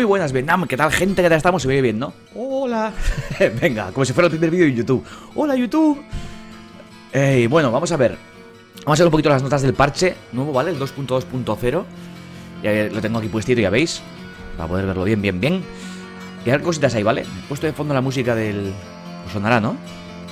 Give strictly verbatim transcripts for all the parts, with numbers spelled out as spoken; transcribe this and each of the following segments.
buenas, Vietnam, ¿qué tal, gente? ¿Qué tal estamos? Se ve bien, ¿no? Hola. Venga, como si fuera el primer vídeo de YouTube. Hola, YouTube. Ey, bueno, vamos a ver. Vamos a ver un poquito las notas del parche nuevo, ¿vale? El dos punto dos punto cero. Ya lo tengo aquí puestito, ya veis. Para poder verlo bien, bien, bien. Y a ver cositas ahí, ¿vale? He puesto de fondo la música del... Os sonará, ¿no?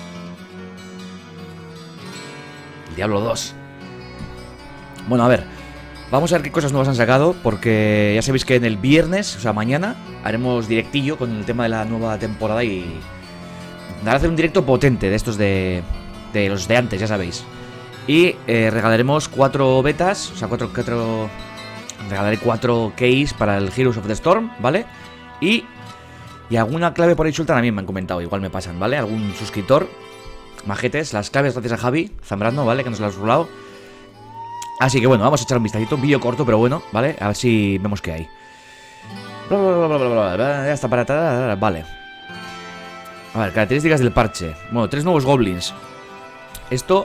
El Diablo dos. Bueno, a ver. Vamos a ver qué cosas nuevas han sacado, porque ya sabéis que en el viernes, o sea, mañana, haremos directillo con el tema de la nueva temporada y... Daré a hacer un directo potente de estos de... de los de antes, ya sabéis. Y eh, regalaremos cuatro betas, o sea, cuatro... cuatro... Regalaré cuatro keys para el Heroes of the Storm, ¿vale? Y... Y alguna clave por ahí suelta también me han comentado, igual me pasan, ¿vale? Algún suscriptor, majetes, las claves gracias a Javi Zambrano, ¿vale? Que nos las ha rulado. Así que bueno, vamos a echar un vistacito, un vídeo corto, pero bueno, ¿vale? A ver si vemos qué hay. Bla, bla, bla, bla, bla, bla, ya está para... Vale. A ver, características del parche. Bueno, tres nuevos goblins. Esto...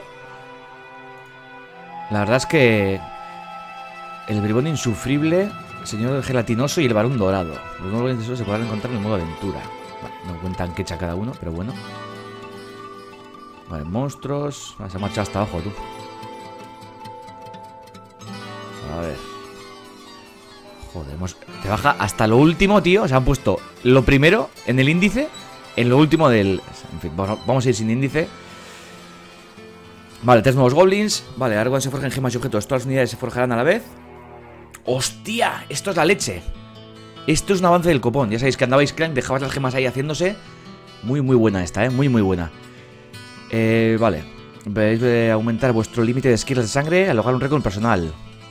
La verdad es que... El bribón insufrible, el señor gelatinoso y el varón dorado. Los nuevos goblins se podrán encontrar en el modo aventura. Vale, no cuentan qué echa cada uno, pero bueno. Vale, monstruos... Ah, se ha marchado hasta abajo, tú. A ver. Joder, hemos... te baja hasta lo último, tío. Se han puesto lo primero en el índice, en lo último del... En fin, vamos a ir sin índice. Vale, tres nuevos goblins. Vale, ahora cuando se forjen gemas y objetos, todas las unidades se forjarán a la vez. ¡Hostia! Esto es la leche. Esto es un avance del copón. Ya sabéis que andabais clank, dejabas las gemas ahí haciéndose. Muy, muy buena esta, ¿eh? Muy, muy buena. Eh, vale. Veis de aumentar vuestro límite de skills de sangre al lograr un récord personal.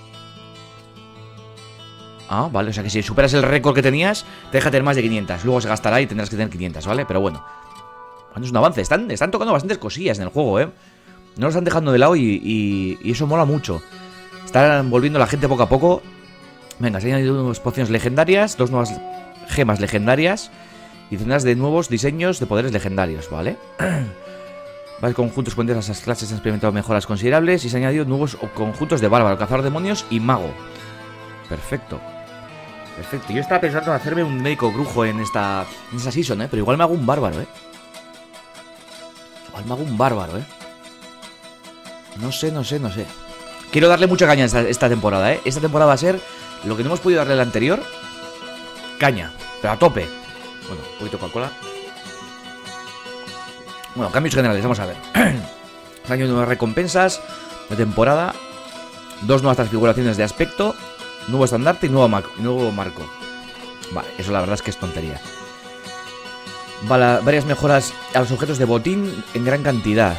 Ah, vale, o sea que si superas el récord que tenías, te deja tener más de quinientas. Luego se gastará y tendrás que tener quinientas, ¿vale? Pero bueno. Bueno, es un avance. Están, están tocando bastantes cosillas en el juego, ¿eh? No lo están dejando de lado y, y, y eso mola mucho. Están volviendo a la gente poco a poco. Venga, se han añadido nuevas pociones legendarias, dos nuevas gemas legendarias y decenas de nuevos diseños de poderes legendarios, ¿vale? Varios conjuntos con esas clases han experimentado mejoras considerables y se han añadido nuevos conjuntos de bárbaro, cazador de demonios y mago. Perfecto. Perfecto. Yo estaba pensando en hacerme un médico brujo en esta, en esta season, ¿eh? Pero igual me hago un bárbaro, ¿eh? Igual me hago un bárbaro, ¿eh? No sé, no sé, no sé. Quiero darle mucha caña esta, esta temporada, ¿eh? Esta temporada va a ser lo que no hemos podido darle a la anterior. Caña, pero a tope. Bueno, un poquito Coca-Cola. Bueno, cambios generales, vamos a ver. Año de nuevas recompensas de temporada. Dos nuevas transfiguraciones de aspecto. Nuevo estandarte y nuevo, nuevo marco. Vale, eso la verdad es que es tontería. Vale, varias mejoras a los objetos de botín en gran cantidad.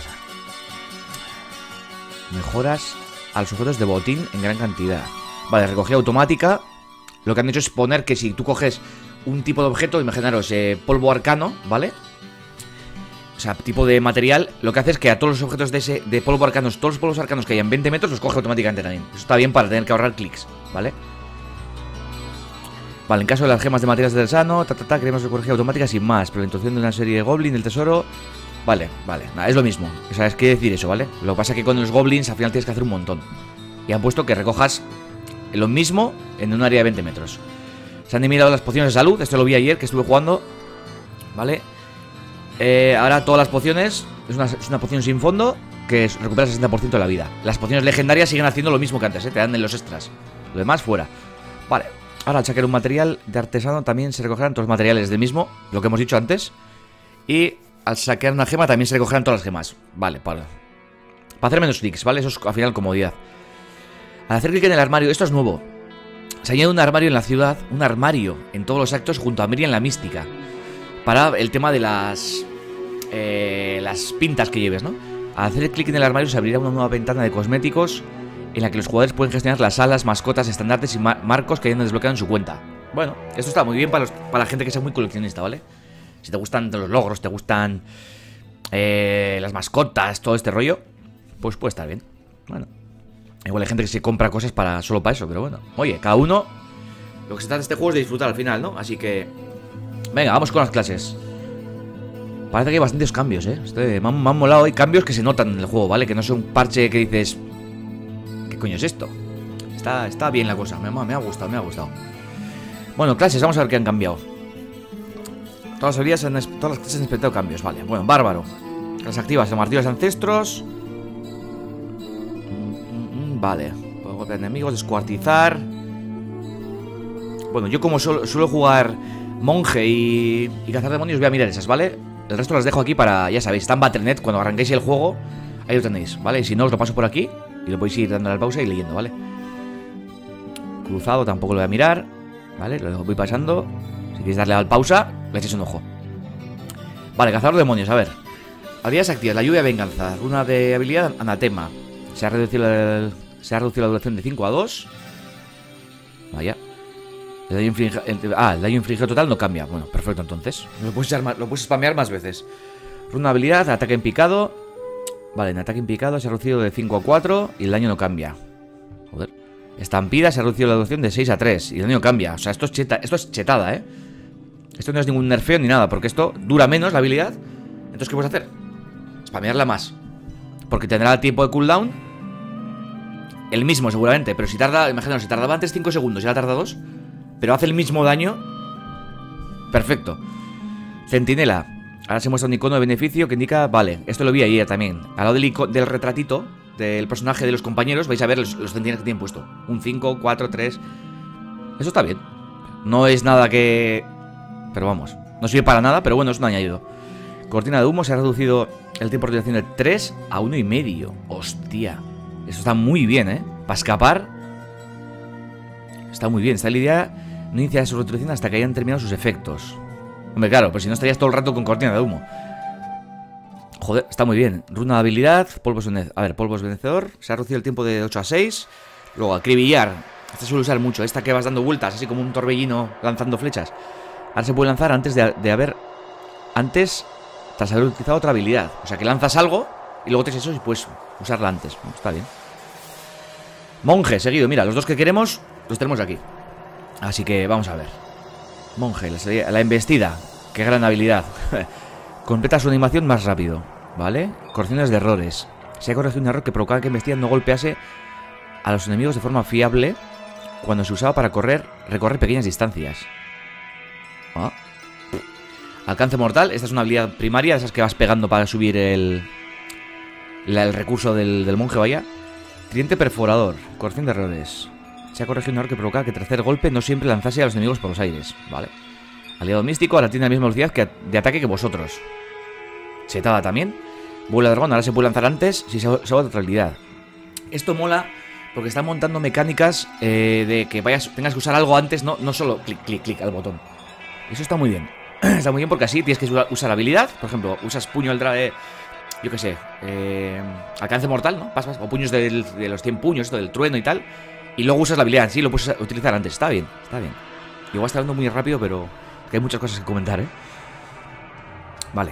Mejoras a los objetos de botín en gran cantidad. Vale, recogida automática. Lo que han hecho es poner que si tú coges un tipo de objeto, imaginaros, eh, polvo arcano, ¿vale? O sea, tipo de material, lo que hace es que a todos los objetos de ese de polvo arcanos, todos los polvos arcanos que hay en veinte metros, los coge automáticamente también. Eso está bien para tener que ahorrar clics, ¿vale? Vale, en caso de las gemas de materiales del sano, ta, ta, ta, queremos recogida automática sin más. Pero la introducción de una serie de goblin del tesoro... Vale, vale, nada, es lo mismo. O sea, es que decir eso, ¿vale? Lo que pasa es que con los goblins al final tienes que hacer un montón. Y han puesto que recojas lo mismo en un área de veinte metros. Se han eliminado las pociones de salud. Esto lo vi ayer que estuve jugando, ¿vale? Eh, ahora todas las pociones es una, es una poción sin fondo que recupera el sesenta por ciento de la vida. Las pociones legendarias siguen haciendo lo mismo que antes, ¿eh? Te dan en los extras. Lo demás fuera. Vale, ahora al sacar un material de artesano también se recogerán todos los materiales del mismo, lo que hemos dicho antes. Y al saquear una gema también se recogerán todas las gemas. Vale, para, para hacer menos clics, ¿vale? Eso es al final comodidad. Al hacer clic en el armario, esto es nuevo. Se añade un armario en la ciudad, un armario en todos los actos junto a Miriam la mística. Para el tema de las eh, las pintas que lleves, ¿no? Al hacer clic en el armario se abrirá una nueva ventana de cosméticos en la que los jugadores pueden gestionar las alas, mascotas, estandartes y mar marcos que hayan desbloqueado en su cuenta. Bueno, esto está muy bien para, los, para la gente que sea muy coleccionista, ¿vale? Si te gustan los logros, te gustan eh, las mascotas, todo este rollo, pues puede estar bien. Bueno, igual hay gente que se compra cosas para solo para eso, pero bueno. Oye, cada uno, lo que se trata de este juego es de disfrutar al final, ¿no? Así que... Venga, vamos con las clases. Parece que hay bastantes cambios, ¿eh? Este, me, han, me han molado, hay cambios que se notan en el juego, ¿vale? Que no es un parche que dices... ¿Qué coño es esto? Está, está bien la cosa, me, me ha gustado, me ha gustado. Bueno, clases, vamos a ver qué han cambiado. Todas las habilidades, han, todas las clases han experimentado cambios, vale. Bueno, bárbaro. Las activas, el martillo de los ancestros. Vale. Golpe de enemigos, descuartizar. Bueno, yo como suelo, suelo jugar monje y, y cazar demonios, voy a mirar esas, ¿vale? El resto las dejo aquí para, ya sabéis, está en Battle punto net. Cuando arranquéis el juego, ahí lo tenéis, ¿vale? Y si no, os lo paso por aquí y lo podéis ir dando la pausa y leyendo, ¿vale? Cruzado tampoco lo voy a mirar, ¿vale? Lo voy pasando. Si queréis darle a la pausa, le echéis un ojo. Vale, cazador de demonios, a ver. Habilidades activas, la lluvia de venganza. Una de habilidad, anatema. Se ha reducido, el, se ha reducido la duración de cinco a dos. Vaya. El daño inflige, el, ah, el daño infligido total no cambia. Bueno, perfecto entonces. Lo puedes, más, lo puedes spamear más veces. Una habilidad, ataque en picado. Vale, en ataque en picado se ha reducido de cinco a cuatro y el daño no cambia. Joder. Estampida se ha reducido la duración de seis a tres y el daño cambia. O sea, esto es, cheta, esto es chetada, ¿eh? Esto no es ningún nerfeo ni nada, porque esto dura menos la habilidad. Entonces, ¿qué puedes hacer? Spamearla más. Porque tendrá el tiempo de cooldown el mismo seguramente, pero si tarda, imaginaos, si tardaba antes cinco segundos y ahora tarda dos, pero hace el mismo daño. Perfecto. Centinela. Ahora se muestra un icono de beneficio que indica, vale, esto lo vi ayer también. Al lado del, del retratito del personaje de los compañeros vais a ver los, los centinelas que tienen puesto. Un cinco, cuatro, tres. Eso está bien. No es nada que... Pero vamos, no sirve para nada, pero bueno, es un añadido. Cortina de humo, se ha reducido el tiempo de duración de tres a uno y medio. Hostia. Eso está muy bien, ¿eh? Para escapar está muy bien. Esta idea no inicia su retroacción hasta que hayan terminado sus efectos. Hombre, claro, pues si no estarías todo el rato con cortina de humo. Joder, está muy bien. Runa de habilidad, polvos vencedor. A ver, polvos vencedor. Se ha reducido el tiempo de ocho a seis. Luego, acribillar. Esta suele usar mucho. Esta que vas dando vueltas, así como un torbellino lanzando flechas. Ahora se puede lanzar antes de, de haber... Antes, tras haber utilizado otra habilidad. O sea, que lanzas algo y luego te eso y puedes usarla antes. Bueno, está bien. Monje, seguido. Mira, los dos que queremos los tenemos aquí. Así que vamos a ver. Monje, la, la embestida. Qué gran habilidad. Completa su animación más rápido. ¿Vale? Correcciones de errores. Se ha corregido un error que provocaba que embestida no golpease a los enemigos de forma fiable cuando se usaba para correr, recorrer pequeñas distancias. Ah. Alcance mortal. Esta es una habilidad primaria, esas que vas pegando para subir el, la, el recurso del, del monje, vaya. Tridente perforador. Corrección de errores. Se ha corregido un error que provocaba que el tercer golpe no siempre lanzase a los enemigos por los aires. Vale. Aliado místico, ahora tiene la misma velocidad que de ataque que vosotros. Chetada también. Vuelo de dragón, ahora se puede lanzar antes si se va de otra habilidad. Esto mola porque están montando mecánicas eh, de que vayas, tengas que usar algo antes, no, no solo clic, clic, clic al botón. Eso está muy bien. Está muy bien porque así tienes que usar habilidad. Por ejemplo, usas puño del dragón, yo qué sé, eh, alcance mortal, ¿no? Pas, pas, o puños del, de los cien puños, esto del trueno y tal. Y luego usas la habilidad, sí, lo puedes utilizar antes. Está bien, está bien. Igual está hablando muy rápido, pero hay muchas cosas que comentar, ¿eh? Vale.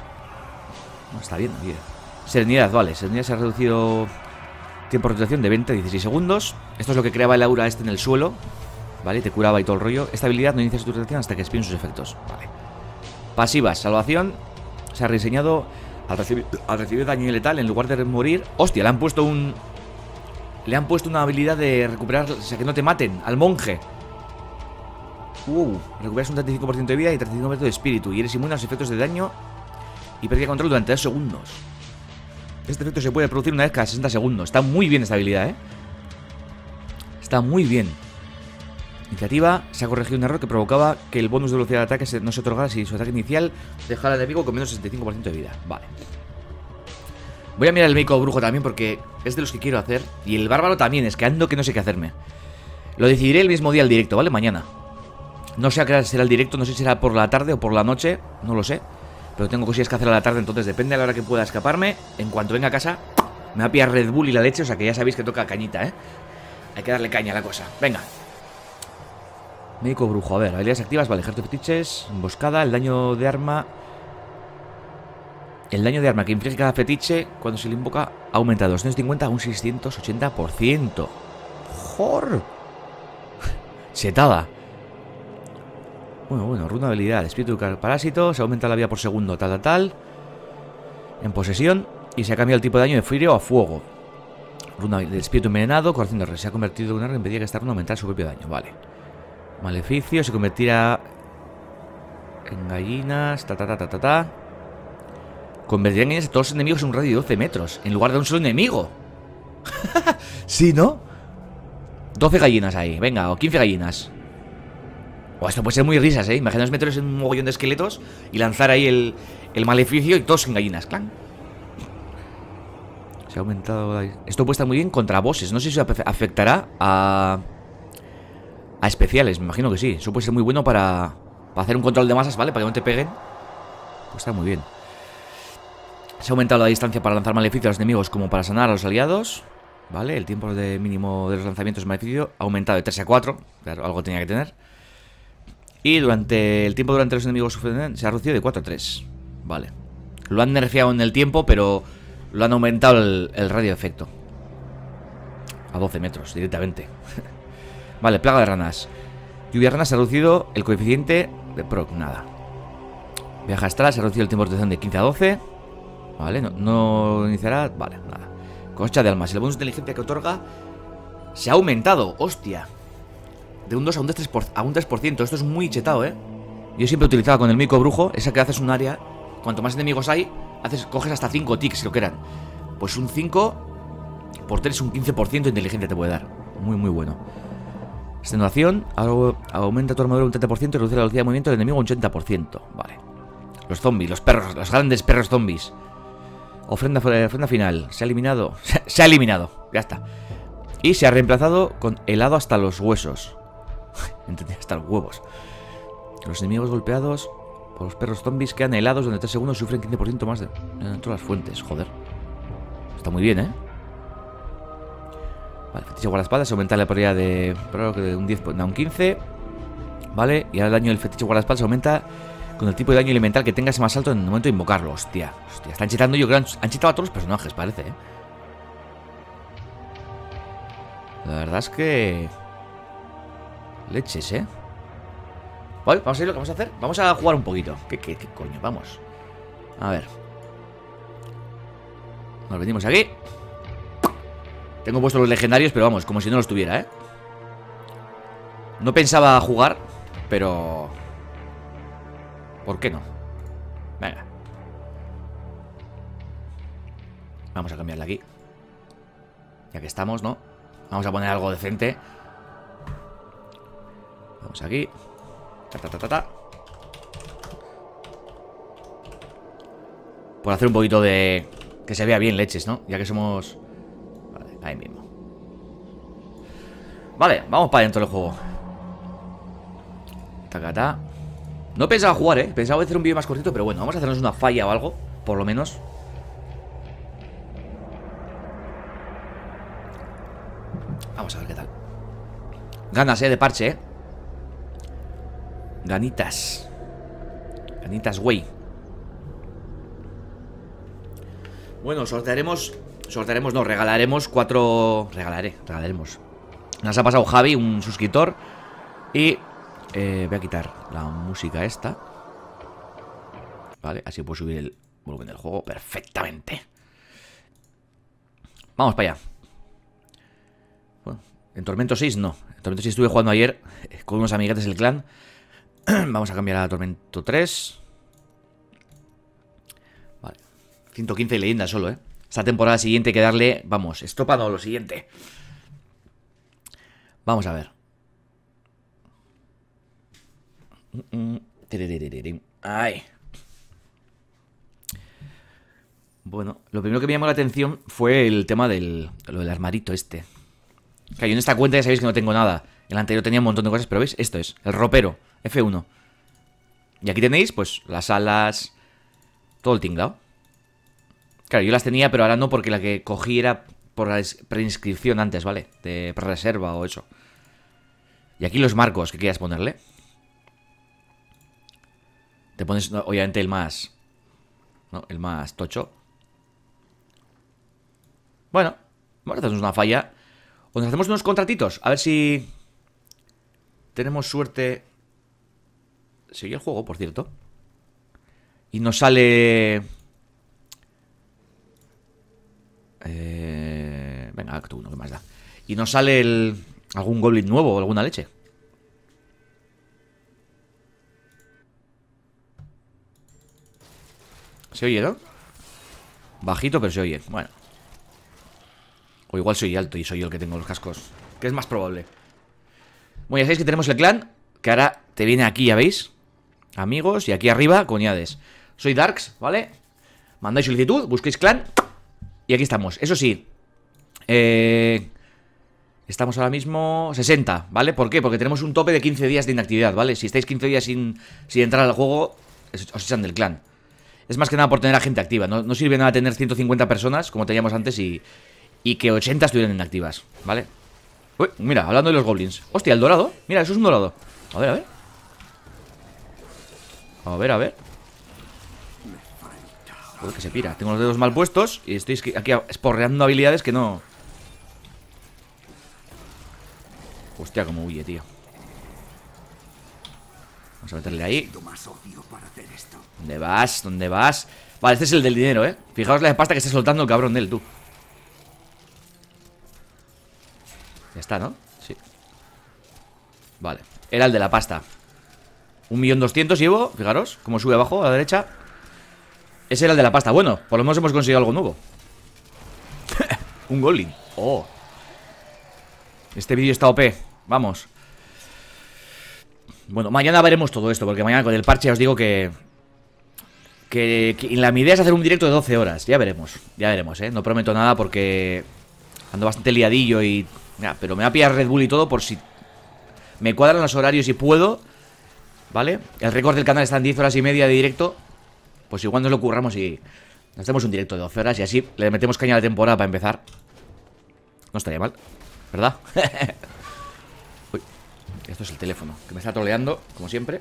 No, está bien, bien. Serenidad, vale. Serenidad se ha reducido tiempo de rotación de veinte a dieciséis segundos. Esto es lo que creaba el aura este en el suelo. Vale, te curaba y todo el rollo. Esta habilidad no inicia su rotación hasta que expiren sus efectos. Vale. Pasivas, salvación. Se ha rediseñado al recibir, al recibir daño letal en lugar de morir. Hostia, le han puesto un... Le han puesto una habilidad de recuperar, o sea, que no te maten, al monje. Uh, recuperas un treinta y cinco por ciento de vida y treinta y cinco por ciento de espíritu. Y eres inmune a los efectos de daño y pérdida de control durante dos segundos. Este efecto se puede producir una vez cada sesenta segundos. Está muy bien esta habilidad, ¿eh? Está muy bien. Iniciativa, se ha corregido un error que provocaba que el bonus de velocidad de ataque no se otorgara si su ataque inicial dejara al enemigo con menos sesenta y cinco por ciento de vida. Vale. Voy a mirar el médico brujo también porque es de los que quiero hacer. Y el bárbaro también, es que ando que no sé qué hacerme. Lo decidiré el mismo día al directo, ¿vale? Mañana. No sé a qué hora será el directo, no sé si será por la tarde o por la noche, no lo sé. Pero tengo cosillas que hacer a la tarde, entonces depende de la hora que pueda escaparme. En cuanto venga a casa, me va a pillar Red Bull y la leche, o sea que ya sabéis que toca cañita, ¿eh? Hay que darle caña a la cosa. Venga. Médico brujo, a ver, habilidades activas, vale, ejército de fetiches, emboscada, el daño de arma. El daño de arma que inflige cada fetiche cuando se le invoca aumenta de doscientos cincuenta a un seiscientos ochenta por ciento. ¡Jor! Setada. Bueno, bueno, runa de habilidad, espíritu de parásito, se aumenta la vida por segundo, tal, tal, tal. En posesión, y se ha cambiado el tipo de daño de frío a fuego. Runa del espíritu envenenado, corazón de rey, se ha convertido en una rey, impedía que esta runa aumentara su propio daño, vale. Maleficio se convertirá en gallinas. Ta, ta, ta, ta, ta, ta. Convertirá en gallinas a todos los enemigos en un radio de doce metros, en lugar de un solo enemigo. Sí, ¿no? doce gallinas ahí, venga, o quince gallinas. O esto puede ser muy risas, ¿eh? Imaginaos meteros en un mogollón de esqueletos y lanzar ahí el, el maleficio y todos en gallinas, clan. Se ha aumentado... Esto puede estar muy bien contra bosses. No sé si afectará a... A especiales, me imagino que sí. Eso puede ser muy bueno para... Para hacer un control de masas, ¿vale? Para que no te peguen. Pues está muy bien. Se ha aumentado la distancia para lanzar maleficio a los enemigos como para sanar a los aliados. ¿Vale? El tiempo de mínimo de los lanzamientos de maleficio ha aumentado de tres a cuatro. Claro, algo tenía que tener. Y durante el tiempo durante los enemigos se ha reducido de cuatro a tres. Vale. Lo han nerfeado en el tiempo, pero lo han aumentado el, el radio de efecto. A doce metros, directamente. Vale, plaga de ranas. Lluvia de ranas se ha reducido el coeficiente de proc, nada. Viaja astral se ha reducido el tiempo de rotación de quince a doce. Vale, no, no iniciará. Vale, nada. Cosecha de almas. El bonus de inteligencia que otorga se ha aumentado. Hostia. De un dos a un tres por ciento, a un tres por ciento. Esto es muy chetado, ¿eh? Yo siempre utilizaba con el mico brujo esa que haces un área. Cuanto más enemigos hay, haces, coges hasta cinco ticks, si lo quieran. Pues un cinco por tres, un quince por ciento de inteligencia te puede dar. Muy, muy bueno. Extenuación, aumenta tu armadura un treinta por ciento y reduce la velocidad de movimiento del enemigo un ochenta por ciento. Vale. Los zombies, los perros, los grandes perros zombies. Ofrenda, ofrenda final. Se ha eliminado. Se, se ha eliminado. Ya está. Y se ha reemplazado con helado hasta los huesos. Entendí, hasta los huevos. Los enemigos golpeados por los perros zombies quedan helados durante tres segundos y sufren quince por ciento más de en todas las fuentes. Joder. Está muy bien, ¿eh? Vale, fetiche guardaespaldas. Aumenta la probabilidad de, de un diez a un quince. Vale, y ahora el daño del fetiche guardaespaldas aumenta con el tipo de daño elemental que tengas más alto en el momento de invocarlo. Hostia, hostia. Están chetando, yo creo que han chetado a todos los personajes, parece, ¿eh? La verdad es que... leches, ¿eh? Vale, vamos a ver lo que vamos a hacer. Vamos a jugar un poquito. ¿Qué, qué, qué coño? Vamos. A ver. Nos venimos aquí. Tengo puestos los legendarios, pero vamos, como si no los tuviera, ¿eh? No pensaba jugar, pero... ¿por qué no? Venga. Vamos a cambiarla aquí. Ya que estamos, ¿no? Vamos a poner algo decente. Vamos aquí. Ta, ta, ta, ta, ta. Por hacer un poquito de... que se vea bien leches, ¿no? Ya que somos... Vale, ahí mismo. Vale, vamos para dentro del juego. Tacata. No pensaba jugar, ¿eh? Pensaba hacer un vídeo más cortito, pero bueno, vamos a hacernos una falla o algo, por lo menos. Vamos a ver qué tal. Ganas, ¿eh? De parche, ¿eh? Ganitas. Ganitas, güey. Bueno, sortearemos... Sortearemos, no, regalaremos cuatro... Regalaré, regalaremos. Nos ha pasado Javi, un suscriptor. Y... Eh, voy a quitar la música esta. Vale, así puedo subir el volumen del juego perfectamente. Vamos para allá. Bueno, en Tormento seis no. En Tormento seis estuve jugando ayer con unos amiguetes del clan. Vamos a cambiar a Tormento tres. Vale, ciento quince leyendas solo, eh. Esta temporada siguiente hay que darle... Vamos, estropado lo siguiente. Vamos a ver. Ay. Bueno, lo primero que me llamó la atención fue el tema del... Lo del armarito este. Claro, yo en esta cuenta ya sabéis que no tengo nada. En la anterior tenía un montón de cosas, pero ¿veis? Esto es, el ropero, F uno. Y aquí tenéis, pues, las alas... Todo el tinglao. Claro, yo las tenía, pero ahora no, porque la que cogí era por la preinscripción antes, ¿vale? De reserva o eso. Y aquí los marcos que quieras ponerle. Te pones, no, obviamente, el más... ¿no? El más tocho. Bueno, vamos a hacernos una falla. O nos hacemos unos contratitos. A ver si... tenemos suerte. Sigue el juego, por cierto. Y nos sale... Eh... Venga, acto uno, ¿qué más da? Y nos sale el... algún goblin nuevo o alguna leche. Se oye, ¿no? Bajito, pero se oye. Bueno. O igual soy alto y soy yo el que tengo los cascos, que es más probable. Bueno, ya sabéis que tenemos el clan, que ahora te viene aquí, ya veis. Amigos, y aquí arriba, coñades. Soy Darks, ¿vale? Mandáis solicitud, busquéis clan. Y aquí estamos, eso sí. Eh... Estamos ahora mismo sesenta, ¿vale? ¿Por qué? Porque tenemos un tope de quince días de inactividad, ¿vale? Si estáis quince días sin, sin entrar al juego, os echan del clan. Es más que nada por tener a gente activa. No, no sirve nada tener ciento cincuenta personas, como teníamos antes, y, y que ochenta estuvieran inactivas, ¿vale? Uy, mira, hablando de los goblins. Hostia, el dorado. Mira, eso es un dorado. A ver, a ver. A ver, a ver. Joder, que se pira. Tengo los dedos mal puestos y estoy aquí esporreando habilidades que no... Hostia, como huye, tío. Vamos a meterle ahí. ¿Dónde vas? ¿Dónde vas? Vale, este es el del dinero, ¿eh? Fijaos la de pasta que está soltando el cabrón de él, tú. Ya está, ¿no? Sí. Vale, era el de la pasta. Un millón doscientos llevo, fijaros, como sube abajo a la derecha. Ese era el de la pasta. Bueno, por lo menos hemos conseguido algo nuevo. Un goblin. Oh. Este vídeo está O P. Vamos. Bueno, mañana veremos todo esto, porque mañana con el parche ya os digo que... Que, que la, mi idea es hacer un directo de doce horas. Ya veremos, ya veremos, ¿eh? No prometo nada porque ando bastante liadillo y... Ya, pero me va a pillar Red Bull y todo por si... Me cuadran los horarios y puedo, ¿vale? El récord del canal está en diez horas y media de directo. Pues igual nos lo curramos y hacemos un directo de doce horas y así le metemos caña a la temporada para empezar. No estaría mal, ¿verdad? Uy, esto es el teléfono, que me está troleando, como siempre.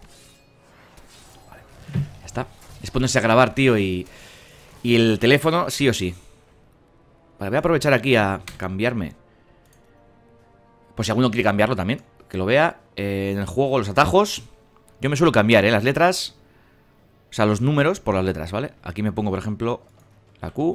Vale, ya está. Es ponerse a grabar, tío, y... Y el teléfono, sí o sí. Vale, voy a aprovechar aquí a cambiarme. Pues si alguno quiere cambiarlo también, que lo vea. eh, En el juego, los atajos. Yo me suelo cambiar, ¿eh? Las letras. O sea, los números por las letras, ¿vale? Aquí me pongo, por ejemplo, la Q.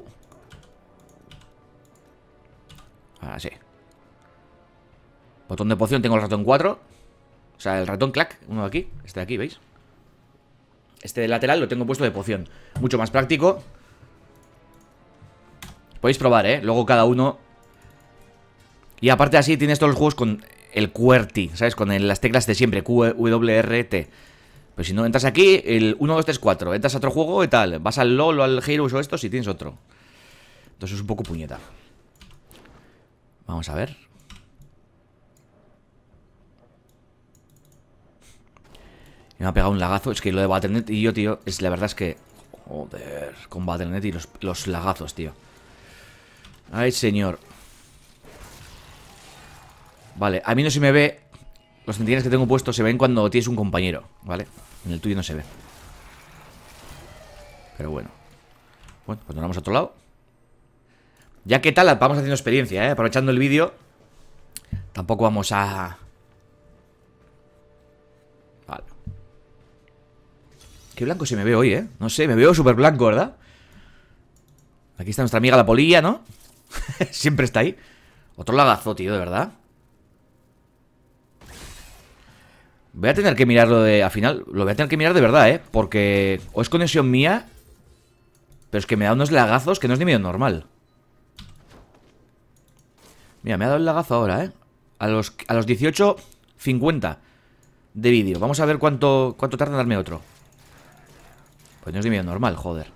Así. Botón de poción, tengo el ratón cuatro. O sea, el ratón clac, uno de aquí. Este de aquí, ¿veis? Este de lateral lo tengo puesto de poción. Mucho más práctico. Podéis probar, ¿eh? Luego cada uno... Y aparte así tienes todos los juegos con el QWERTY, ¿sabes? Con el, las teclas de siempre, Q W R T. Pero si no, entras aquí, el uno, dos, tres, cuatro. Entras a otro juego y tal. Vas al LoL o al Heroes o esto si tienes otro. Entonces es un poco puñeta. Vamos a ver. Me ha pegado un lagazo. Es que lo de Battle punto net y yo, tío, es la verdad es que... Joder, con Battle punto net y los, los lagazos, tío. Ay, señor. Vale, a mí no se me ve. Los centinelles que tengo puestos se ven cuando tienes un compañero, ¿vale? En el tuyo no se ve. Pero bueno. Bueno, pues nos vamos a otro lado. Ya que tal, vamos haciendo experiencia, ¿eh? Aprovechando el vídeo. Tampoco vamos a... Vale. Qué blanco se me ve hoy, ¿eh? No sé, me veo súper blanco, ¿verdad? Aquí está nuestra amiga la polilla, ¿no? Siempre está ahí. Otro lagazo, tío, de verdad. Voy a tener que mirarlo de... Al final, lo voy a tener que mirar de verdad, ¿eh? Porque... O es conexión mía... Pero es que me da unos lagazos que no es ni medio normal. Mira, me ha dado el lagazo ahora, ¿eh? A los, a los dieciocho cincuenta de vídeo. Vamos a ver cuánto, cuánto tarda en darme otro. Pues no es ni medio normal, joder.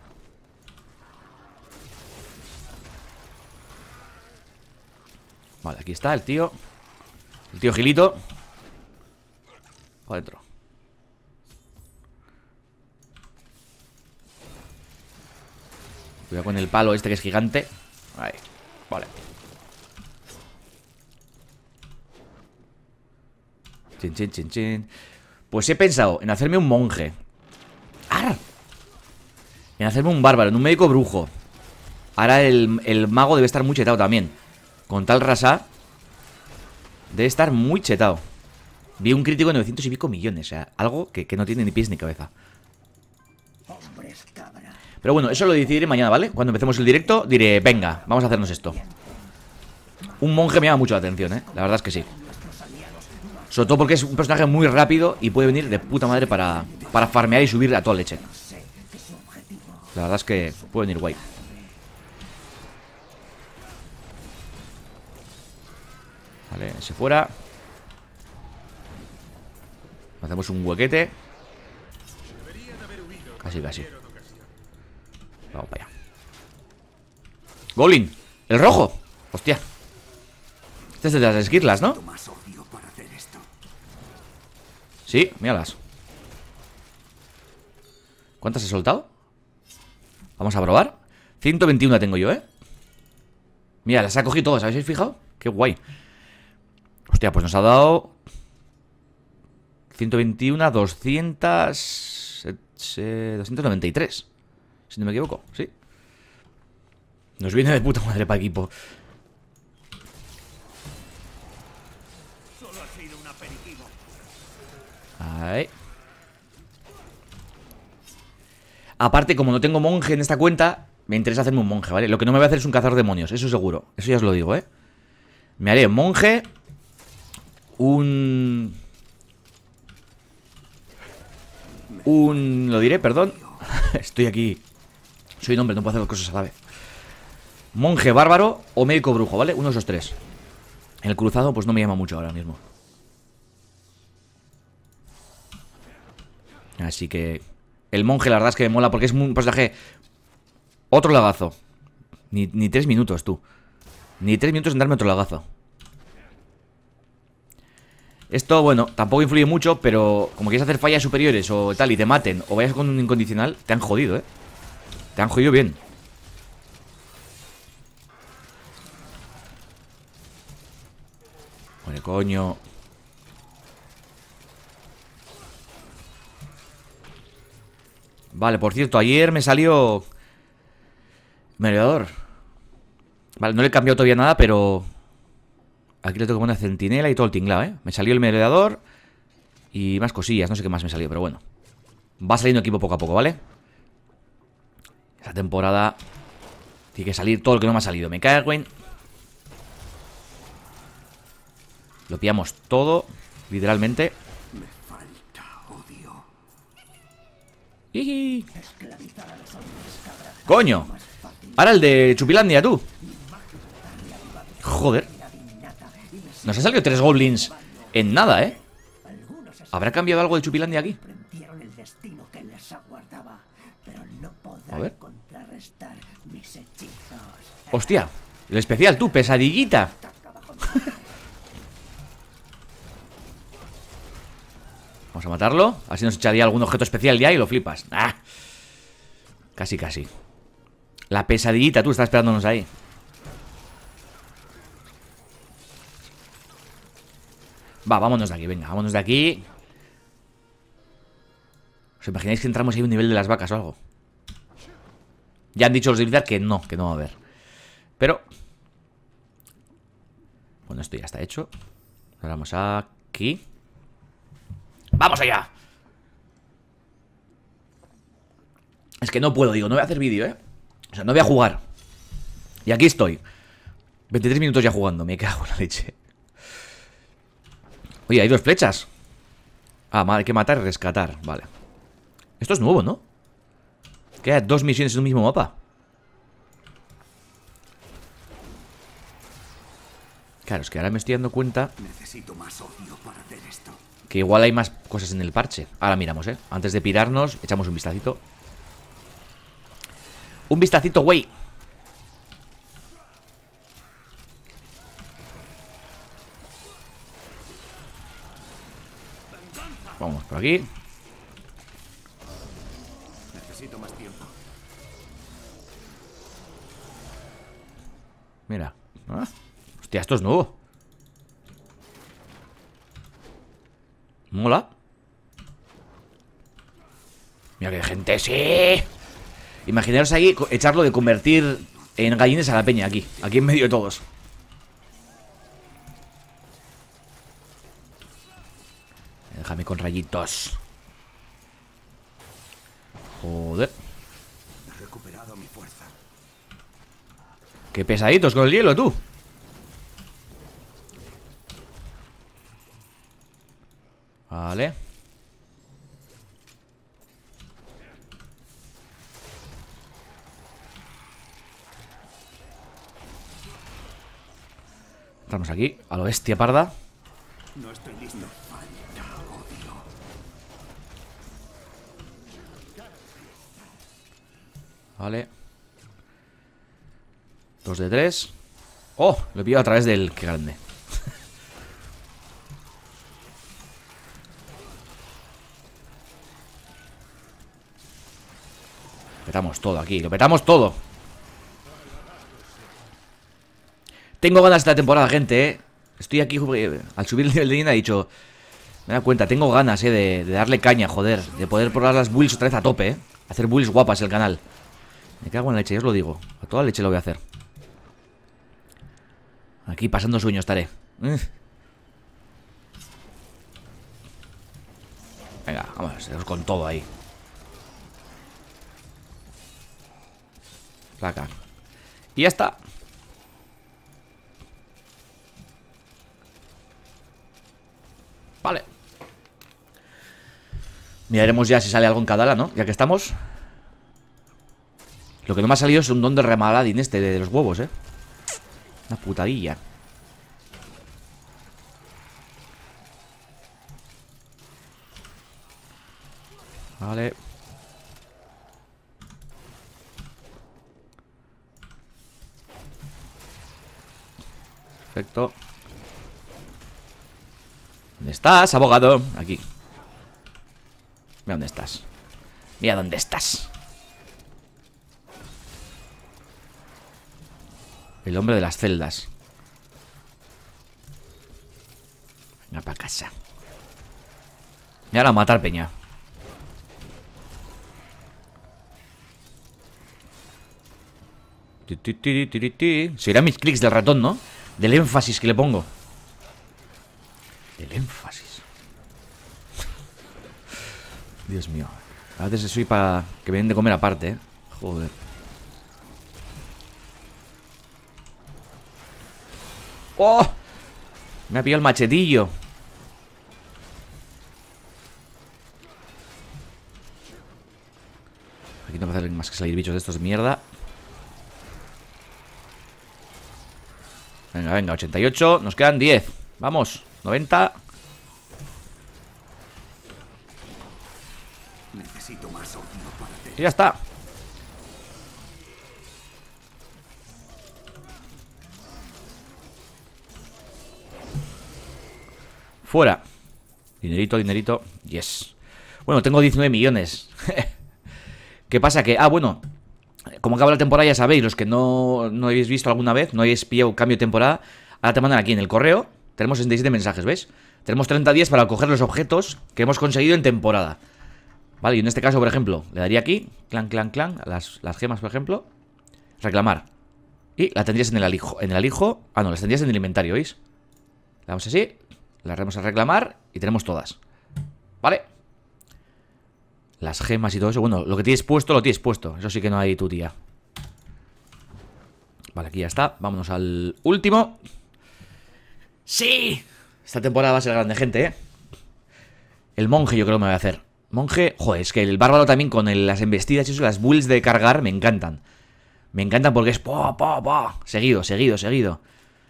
Vale, aquí está el tío. El tío Gilito. Adentro. Cuidado con el palo este que es gigante. Ahí, vale. Chin, chin, chin, chin. Pues he pensado en hacerme un monje. ¡Ar! En hacerme un bárbaro, en un médico brujo. Ahora el, el mago debe estar muy chetado también. Con tal rasa debe estar muy chetado. Vi un crítico de novecientos y pico millones. O sea, algo que, que no tiene ni pies ni cabeza. Pero bueno, eso lo decidiré mañana, ¿vale? Cuando empecemos el directo diré, venga, vamos a hacernos esto. Un monje me llama mucho la atención, ¿eh? La verdad es que sí. Sobre todo porque es un personaje muy rápido y puede venir de puta madre para, para farmear y subir a toda leche. La verdad es que pueden ir guay. Vale, ese fuera. Hacemos un huequete. Casi, casi. Vamos para allá. Goblin, el rojo. Hostia. Este es de las esquirlas, ¿no? Sí, míralas. ¿Cuántas he soltado? Vamos a probar. ciento veintiuno tengo yo, ¿eh? Mira, las ha cogido todas, ¿habéis fijado? Qué guay. Hostia, pues nos ha dado ciento veintiuno, doscientos, doscientos noventa y tres. Si no me equivoco, sí. Nos viene de puta madre para equipo. Ahí. Aparte, como no tengo monje en esta cuenta, me interesa hacerme un monje, ¿vale? Lo que no me voy a hacer es un cazador de demonios, eso seguro. Eso ya os lo digo, ¿eh? Me haré un monje. Un... Un... Lo diré, perdón. Estoy aquí. Soy un hombre, no puedo hacer dos cosas a la vez. Monje bárbaro o médico brujo, ¿vale? Uno de esos tres. El cruzado pues no me llama mucho ahora mismo. Así que... El monje la verdad es que me mola porque es un personaje... Otro lagazo. Ni, ni tres minutos, tú. Ni tres minutos en darme otro lagazo. Esto, bueno, tampoco influye mucho, pero como quieres hacer fallas superiores o tal y te maten o vayas con un incondicional, te han jodido, ¿eh? Te han jodido bien. Bueno, coño. Vale, por cierto, ayer me salió Merodeador. Vale, no le he cambiado todavía nada, pero aquí le tengo que poner centinela y todo el tinglado, ¿eh? Me salió el Merodeador y más cosillas, no sé qué más me salió, pero bueno. Va saliendo equipo poco a poco, ¿vale? Esta temporada tiene que salir todo lo que no me ha salido. Me cago en... Lo pillamos todo, literalmente. Me falta odio. ¡Iji! ¡Coño! Ahora el de Chupilandia, tú. Joder. Nos han salido tres goblins en nada, ¿eh? ¿Habrá cambiado algo de Chupilandia aquí? A ver. Hostia, el especial, tú, pesadillita. Vamos a matarlo. Así nos echaría algún objeto especial ya y lo flipas. ¡Ah! Casi, casi. La pesadillita, tú, está esperándonos ahí. Va, vámonos de aquí, venga, vámonos de aquí. ¿Os imagináis que entramos ahí a un nivel de las vacas o algo? Ya han dicho los de Blizzard que no, que no va a haber. Pero... Bueno, esto ya está hecho. Ahora vamos aquí. ¡Vamos allá! Es que no puedo, digo, no voy a hacer vídeo, ¿eh? O sea, no voy a jugar. Y aquí estoy. veintitrés minutos ya jugando, me cago en la leche. Oye, hay dos flechas. Ah, hay que matar y rescatar, vale. Esto es nuevo, ¿no? Quedan dos misiones en un mismo mapa. Claro, es que ahora me estoy dando cuenta. Necesito más odio para hacer esto. Que igual hay más cosas en el parche. Ahora miramos, ¿eh? Antes de pirarnos, echamos un vistacito. Un vistacito, güey. Vamos por aquí. Necesito más tiempo. Mira. Ah, hostia, esto es nuevo. Mola. Mira que gente, sí. Imaginaros ahí echarlo de convertir en gallines a la peña aquí. Aquí en medio de todos. Déjame con rayitos. Joder. He recuperado mi fuerza. Qué pesaditos con el hielo, tú. Vale. Estamos aquí, a lo bestia parda. No estoy listo. Me falta odio. Vale. Dos de tres. ¡Oh! Lo he pillado a través del... ¡Qué grande! Petamos todo aquí, lo petamos todo. Tengo ganas de esta temporada, gente, ¿eh? Estoy aquí, eh, al subir el nivel de Nina he dicho... Me da cuenta, tengo ganas, eh, de, de darle caña, joder. De poder probar las builds otra vez a tope, eh. Hacer builds guapas el canal. Me cago en la leche, ya os lo digo. A toda leche lo voy a hacer. Aquí pasando sueño estaré. eh. Venga, vamos, con todo ahí. Placa. Y ya está. Vale. Miraremos ya si sale algo en Kadala, ¿no? Ya que estamos. Lo que no me ha salido es un don de Remaladin este de los huevos, ¿eh? Una putadilla. Vale. Perfecto. ¿Dónde estás, abogado? Aquí. Mira dónde estás. Mira dónde estás. El hombre de las celdas. Venga para casa. Y ahora a matar peña. Serán mis clics del ratón, ¿no? Del énfasis que le pongo. Del énfasis. Dios mío. A veces soy para que me den de comer aparte, ¿eh? Joder. ¡Oh! Me ha pillado el machetillo. Aquí no va a hacer más que salir bichos de estos de mierda. Venga, venga, ochenta y ocho. Nos quedan diez. Vamos, noventa. Necesito más odio para hacer. Y ya está. Fuera. Dinerito, dinerito. Yes. Bueno, tengo diecinueve millones. ¿Qué pasa? Que, ah, bueno, como acaba la temporada ya sabéis, los que no, no habéis visto alguna vez, no habéis pillado cambio de temporada, ahora te mandan aquí en el correo. Tenemos sesenta y siete mensajes, ¿ves? Tenemos treinta días para coger los objetos que hemos conseguido en temporada. Vale, y en este caso, por ejemplo, le daría aquí, clan, clan, clan, las, las gemas, por ejemplo. Reclamar. Y la tendrías en el alijo. En el alijo. Ah, no, las tendrías en el inventario, ¿veis? Le damos así. Las vamos a reclamar y tenemos todas. ¿Vale? Las gemas y todo eso. Bueno, lo que tienes puesto, lo tienes puesto. Eso sí que no hay tu tía. Vale, aquí ya está. Vámonos al último. ¡Sí! Esta temporada va a ser grande, gente, ¿eh? El monje yo creo que me voy a hacer. Monje... Joder, es que el bárbaro también con el, las embestidas y eso, las builds de cargar, me encantan. Me encantan porque es... Po, po, po. Seguido, seguido, seguido.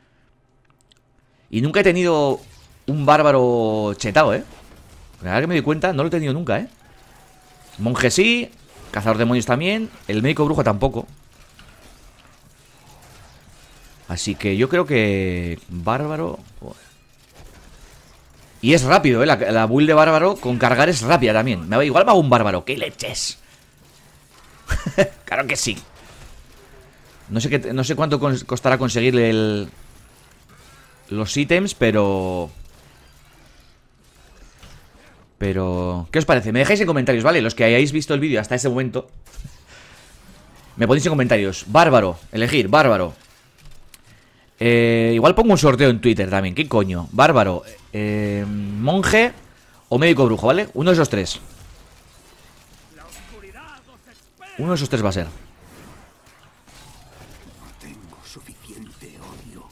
Y nunca he tenido un bárbaro chetado, ¿eh? Ahora que me doy cuenta, no lo he tenido nunca, ¿eh? Monje sí, cazador de demonios también. El médico brujo tampoco. Así que yo creo que... Bárbaro... Y es rápido, ¿eh? La, la build de bárbaro con cargar es rápida también. Me va, igual me hago un bárbaro. ¡Qué leches! Claro que sí. No sé, qué, no sé cuánto costará conseguir el, los ítems, pero... Pero... ¿Qué os parece? Me dejáis en comentarios, ¿vale? Los que hayáis visto el vídeo hasta ese momento. Me ponéis en comentarios. Bárbaro. Elegir, bárbaro. Eh, igual pongo un sorteo en Twitter también. ¿Qué coño? Bárbaro, eh, monje o médico brujo, ¿vale? Uno de esos tres. Uno de esos tres va a ser. No tengo suficiente odio.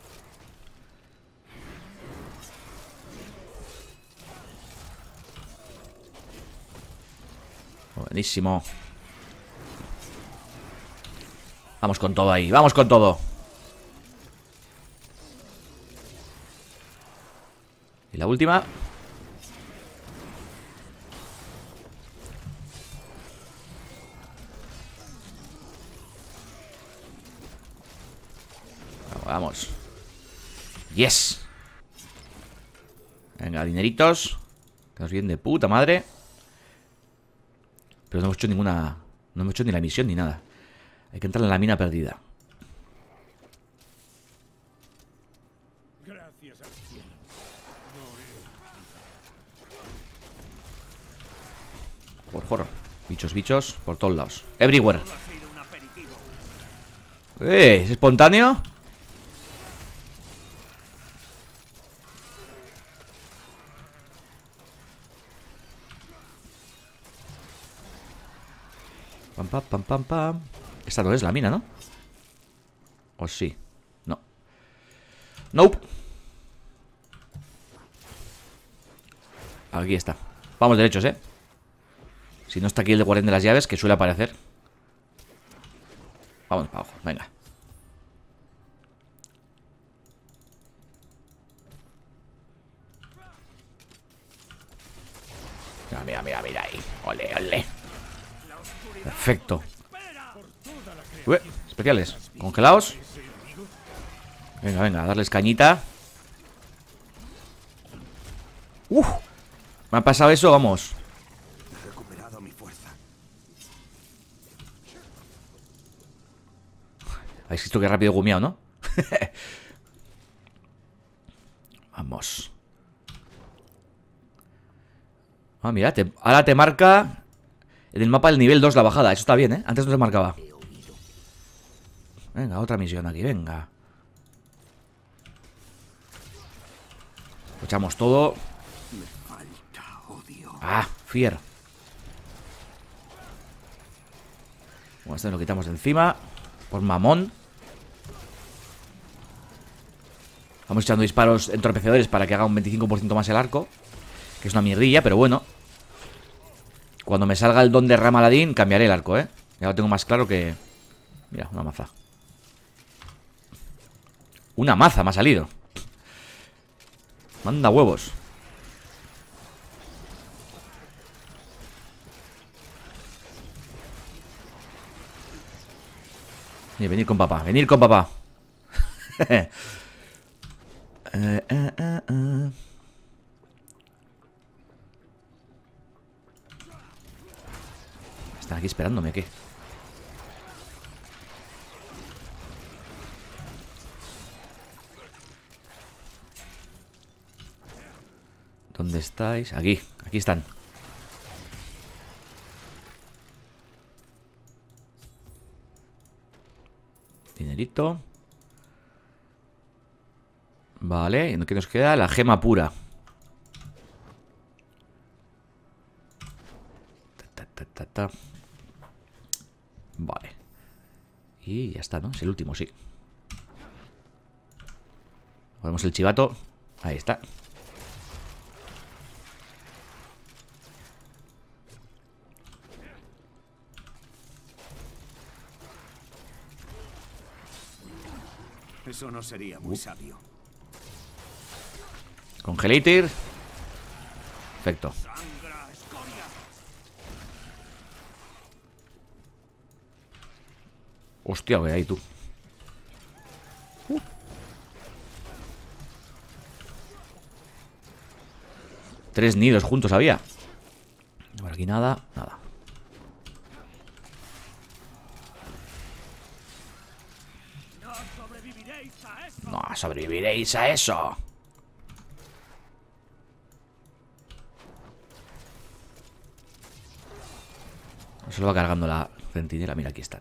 Buenísimo. Vamos con todo ahí. Vamos con todo. Y la última. Vamos. Yes. Venga, dineritos. Estamos bien de puta madre. Pero no hemos hecho ninguna... No hemos hecho ni la misión ni nada. Hay que entrar en la mina perdida. Gracias al cielo. Por jorro. Bichos, bichos. Por todos lados. Everywhere. ¡Eh! ¿Es espontáneo? Pam, pam, pam, pam, pam. Esta no es la mina, ¿no? ¿O sí? No. Nope. Aquí está. Vamos derechos, ¿eh? Si no está aquí el de guardián de las llaves, que suele aparecer. Vamos para abajo, venga. Mira, mira, mira, mira ahí. Ole, ole. Perfecto. Ué, especiales. Congelados. Venga, venga, a darles cañita. Uf. Me ha pasado eso, vamos. He recuperado mi fuerza. Habéis visto que rápido he gumiado, ¿no? Vamos. Ah, mira, te, ahora te marca en el mapa el nivel dos la bajada. Eso está bien, ¿eh? Antes no se marcaba. Venga, otra misión aquí, venga. Echamos todo. Me falta odio. Ah, fier. Bueno, este lo quitamos de encima. Por mamón. Vamos echando disparos entorpecedores para que haga un veinticinco por ciento más el arco. Que es una mierdilla, pero bueno. Cuando me salga el don de Ramaladín, cambiaré el arco, ¿eh? Ya lo tengo más claro que... Mira, una maza. Una maza me ha salido. Manda huevos. Y venir con papá, venir con papá. eh, eh, eh, eh. ¿Están aquí esperándome o qué? ¿Dónde estáis? Aquí, aquí están. Dinerito. Vale, ¿qué nos queda? La gema pura. Ta, ta, ta, ta. Vale. Y ya está, ¿no? Es el último, sí. Ponemos el chivato. Ahí está. Eso no sería muy sabio. Congelator. Perfecto. Hostia, ve ahí tú. Uh. Tres nidos juntos había. Por aquí nada, nada. No sobreviviréis a eso. Se lo va cargando la centinela. Mira, aquí están.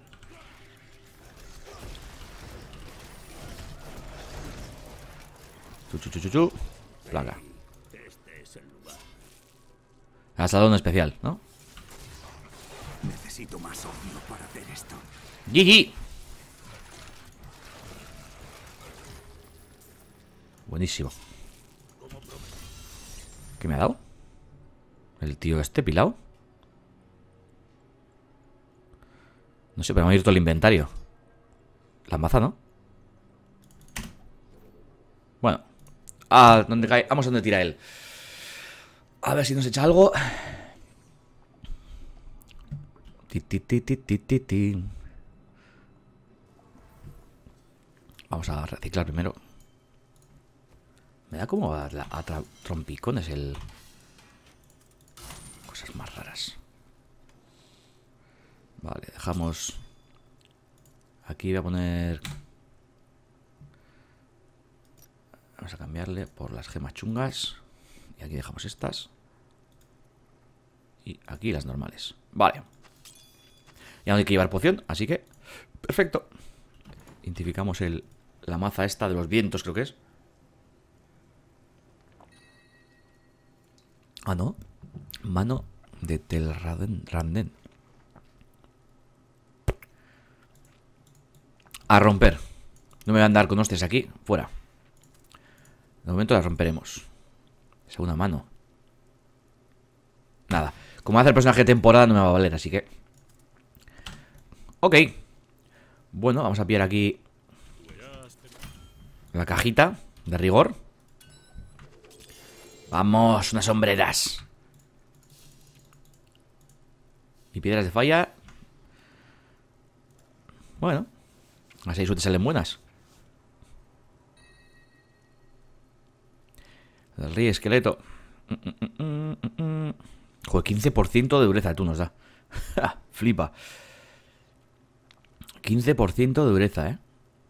Chu, chu, chu, chu, chu. Plaga. Este es el lugar. Ha salido un especial, ¿no? Necesito más odio para hacer esto. G G. Buenísimo. ¿Qué me ha dado? ¿El tío este pilado? No sé, pero me ha abierto el inventario. La maza, ¿no? Bueno, a donde cae. Vamos a donde tira él. A ver si nos echa algo. Ti, ti, ti, ti, ti, ti, ti. Vamos a reciclar primero. Me da como a, a, a trompicones el... Cosas más raras. Vale, dejamos... Aquí voy a poner... Vamos a cambiarle por las gemas chungas. Y aquí dejamos estas. Y aquí las normales. Vale. Ya no hay que llevar poción, así que... Perfecto. Identificamos el, la maza esta de los vientos, creo que es. Ah, no. Mano de Telranden. A romper. No me voy a andar con hostias aquí. Fuera. De momento la romperemos. Segunda mano. Nada. Como hace el personaje de temporada no me va a valer, así que... Ok. Bueno, vamos a pillar aquí la cajita de rigor. Vamos, unas sombreras. Y piedras de falla. Bueno, las seis suertes salen buenas. El rey esqueleto. Joder, quince por ciento de dureza tú nos da. Flipa. quince por ciento de dureza, ¿eh?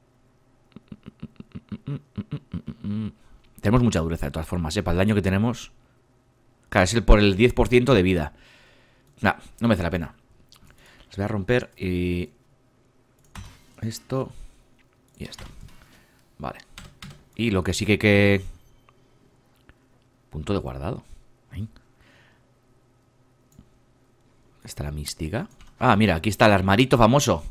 Tenemos mucha dureza, de todas formas, ¿eh? Para el daño que tenemos. Claro, es el por el diez por ciento de vida. Nah, no merece la pena. Las voy a romper y... Esto... Y esto. Vale. Y lo que sí que hay que... Punto de guardado. Ahí. Está la mística. Ah, mira, aquí está el armarito famoso.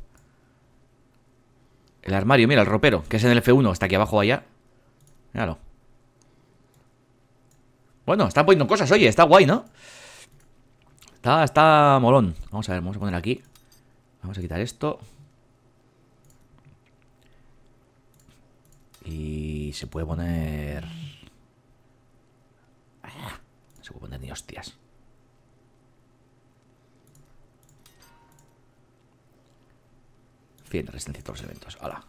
El armario, mira, el ropero, que es en el F uno, está aquí abajo allá. Míralo. Bueno, están poniendo cosas, oye, está guay, ¿no? Está, está molón. Vamos a ver, vamos a poner aquí. Vamos a quitar esto. Y se puede poner... No se puede poner ni hostias. cien de resistencia a todos los elementos. ¡Hala!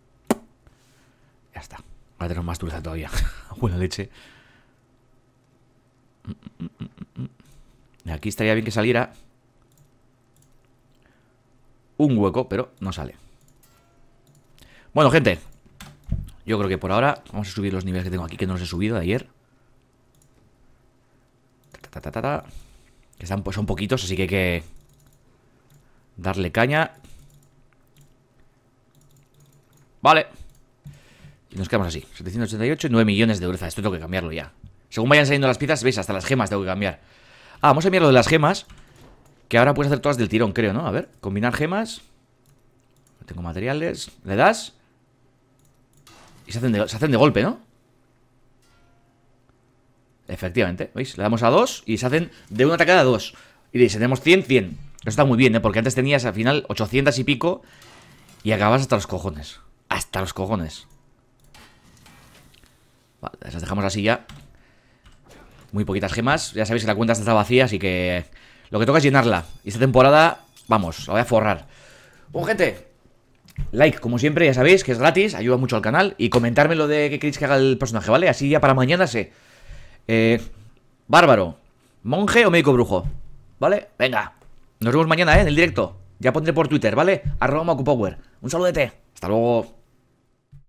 Ya está. Ahora tenemos más dureza todavía. Buena leche. Y aquí estaría bien que saliera un hueco, pero no sale. Bueno, gente, yo creo que por ahora vamos a subir los niveles que tengo aquí, que no los he subido de ayer. Ta, ta, ta, ta, ta. Que están, pues son poquitos, así que hay que darle caña. Vale. Y nos quedamos así. setecientos ochenta y ocho y nueve millones de dureza. Esto tengo que cambiarlo ya. Según vayan saliendo las piezas, veis, hasta las gemas tengo que cambiar. Ah, vamos a mirar lo de las gemas. Que ahora puedes hacer todas del tirón, creo, ¿no? A ver, combinar gemas. Tengo materiales. Le das. Y se hacen de, se hacen de golpe, ¿no? Efectivamente, ¿veis? Le damos a dos y se hacen de una atacada a dos. Y dice, tenemos cien, cien. Eso está muy bien, ¿eh? Porque antes tenías al final ochocientos y pico. Y acabas hasta los cojones. Hasta los cojones. Vale, las dejamos así ya. Muy poquitas gemas. Ya sabéis que la cuenta está vacía, así que lo que toca es llenarla. Y esta temporada, vamos, la voy a forrar. Bueno, gente, like, como siempre, ya sabéis que es gratis, ayuda mucho al canal. Y comentarme lo de qué queréis que haga el personaje, ¿vale? Así ya para mañana sé. Eh, bárbaro, monje o médico brujo, ¿vale? Venga, nos vemos mañana, ¿eh? En el directo. Ya pondré por Twitter, ¿vale? Arroba MakuPower. Un saludete. Hasta luego.